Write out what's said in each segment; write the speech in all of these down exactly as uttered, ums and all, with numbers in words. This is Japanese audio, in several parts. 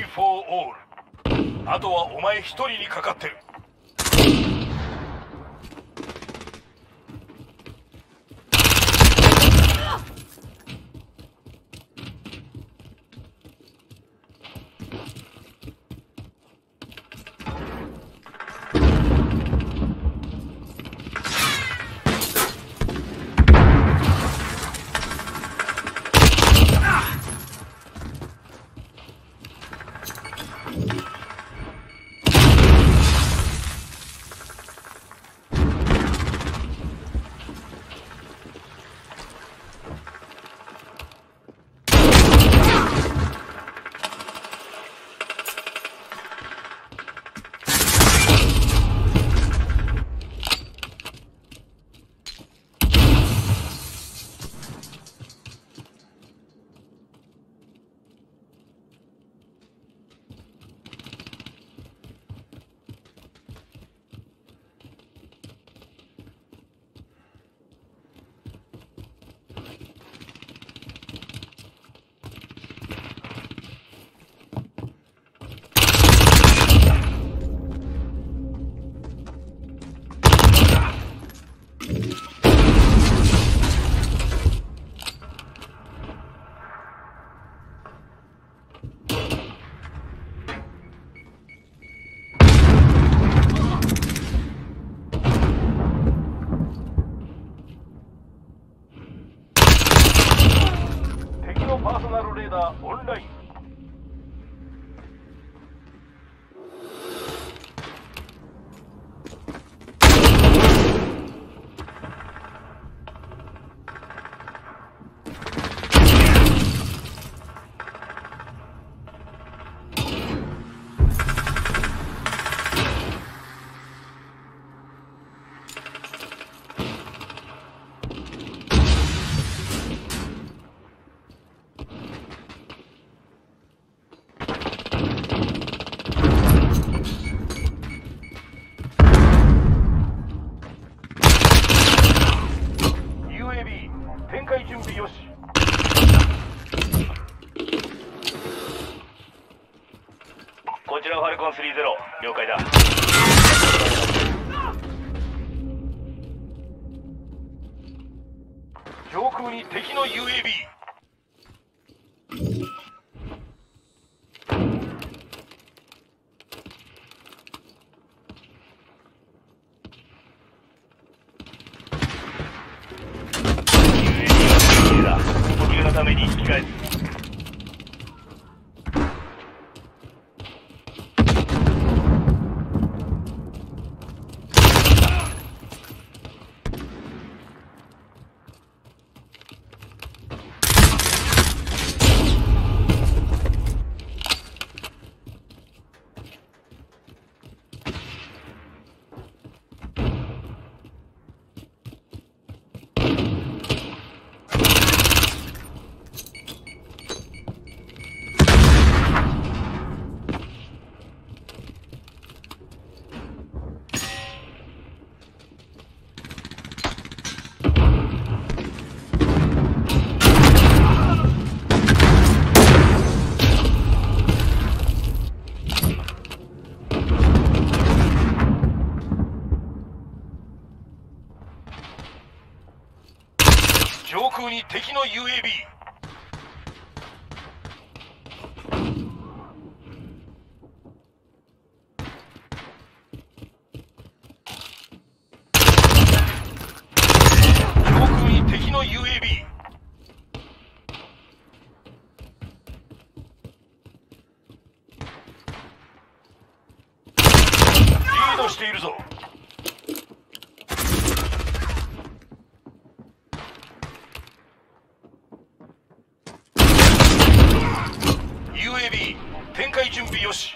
フォーオール。あとはお前一人にかかってる。パーソナルレーダーオンライン。準備よし。こちらファルコンスリーゼロ、了解だ。上空に敵の ユーエービー。のために引き返す。上空に敵の ユーエービー。上空に敵の ユーエービー。リードしているぞ。ユーエービー 展開準備よし。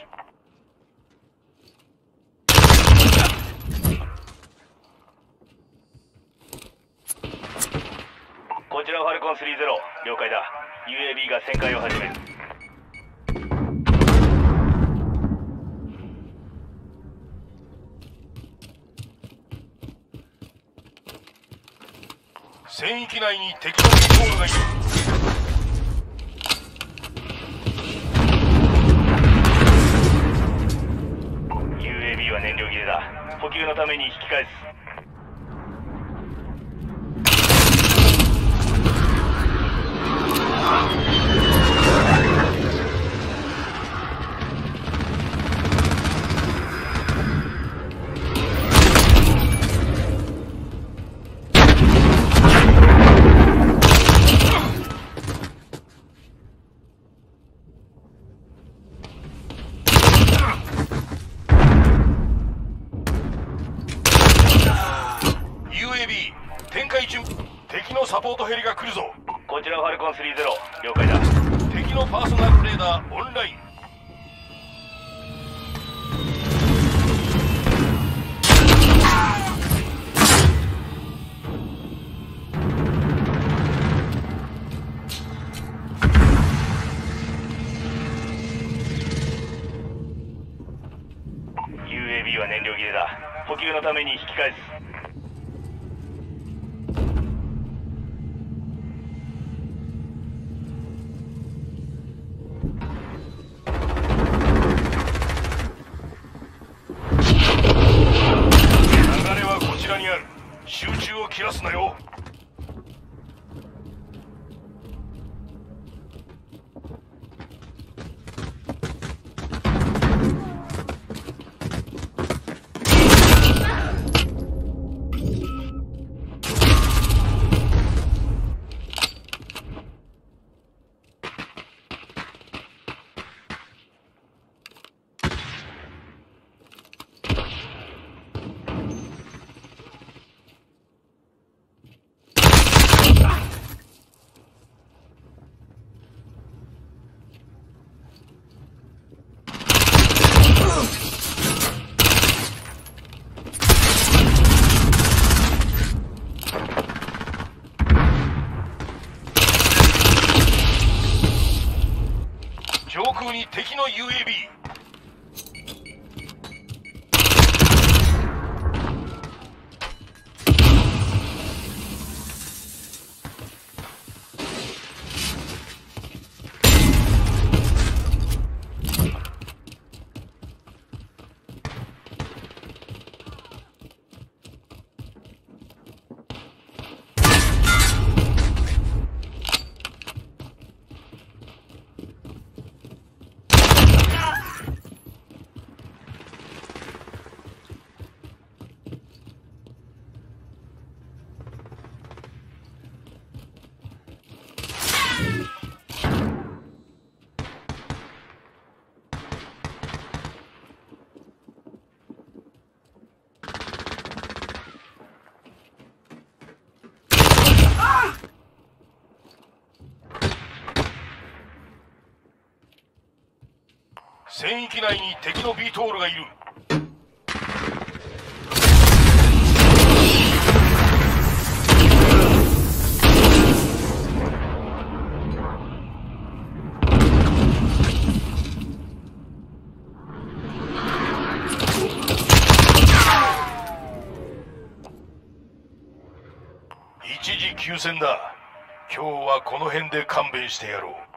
こちらファルコンスリーゼロ、了解だ。 ユーエービー が旋回を始める。戦域内に敵のミサイルがいる。 補給のために引き返す。 敵のサポートヘリが来るぞ。 こちらファルコンスリーゼロ、了解だ。 敵のパーソナルレーダーオンライン。 ユーエービー は燃料切れだ。補給のために引き返す。 集中を切らすなよ。上空に敵の ユーエービー。戦域内に敵のビートールがいる。一時休戦だ。今日はこの辺で勘弁してやろう。